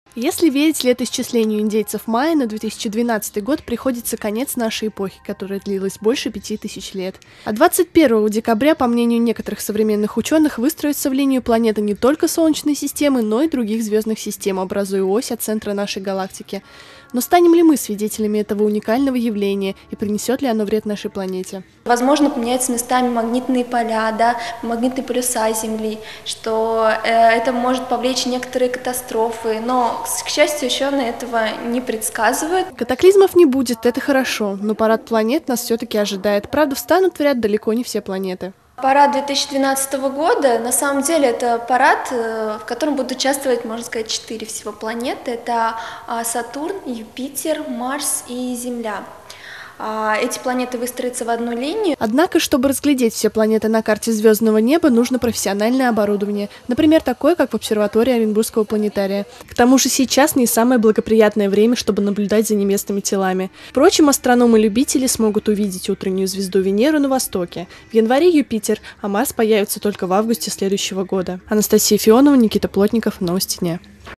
Если верить летоисчислению индейцев майя, на 2012 год приходится конец нашей эпохи, которая длилась больше 5000 лет. А 21 декабря, по мнению некоторых современных ученых, выстроится в линию планеты не только Солнечной системы, но и других звездных систем, образуя ось от центра нашей галактики. Но станем ли мы свидетелями этого уникального явления и принесет ли оно вред нашей планете? Возможно, поменяются местами магнитные поля, да, магнитные полюса Земли, что это может повлечь некоторые катастрофы, но, к счастью, ученые этого не предсказывают. Катаклизмов не будет, это хорошо, но парад планет нас все-таки ожидает. Правда, встанут в ряд далеко не все планеты. Парад 2012 года, на самом деле, это парад, в котором будут участвовать, можно сказать, 4 всего планеты. Это Сатурн, Юпитер, Марс и Земля. Эти планеты выстроятся в одну линию. Однако, чтобы разглядеть все планеты на карте звездного неба, нужно профессиональное оборудование. Например, такое, как в обсерватории Оренбургского планетария. К тому же сейчас не самое благоприятное время, чтобы наблюдать за небесными телами. Впрочем, астрономы-любители смогут увидеть утреннюю звезду Венеру на востоке. В январе Юпитер, а Марс появится только в августе следующего года. Анастасия Фионова, Никита Плотников. Новости дня.